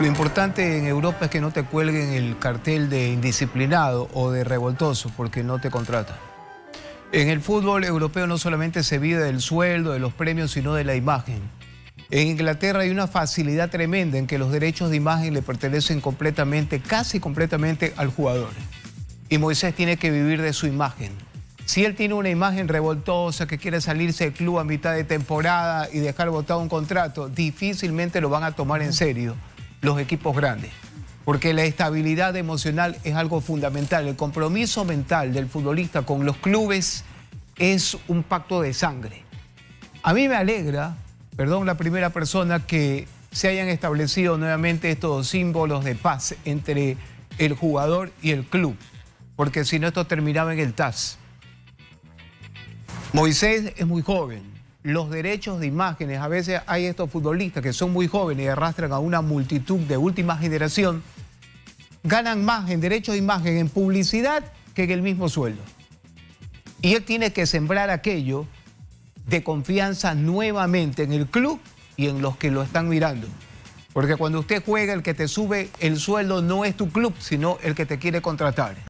Lo importante en Europa es que no te cuelguen el cartel de indisciplinado o de revoltoso porque no te contratan. En el fútbol europeo no solamente se vive del sueldo, de los premios, sino de la imagen. En Inglaterra hay una facilidad tremenda en que los derechos de imagen le pertenecen completamente, casi completamente al jugador. Y Moisés tiene que vivir de su imagen. Si él tiene una imagen revoltosa, que quiere salirse del club a mitad de temporada y dejar botado un contrato, difícilmente lo van a tomar en serio los equipos grandes. Porque la estabilidad emocional es algo fundamental. El compromiso mental del futbolista con los clubes es un pacto de sangre. A mí me alegra, perdón la primera persona, que se hayan establecido nuevamente estos símbolos de paz entre el jugador y el club. Porque si no, esto terminaba en el TAS. Moisés es muy joven. Los derechos de imágenes, a veces hay estos futbolistas que son muy jóvenes y arrastran a una multitud de última generación, ganan más en derechos de imagen, en publicidad, que en el mismo sueldo. Y él tiene que sembrar aquello de confianza nuevamente en el club y en los que lo están mirando. Porque cuando usted juega, el que te sube el sueldo no es tu club, sino el que te quiere contratar.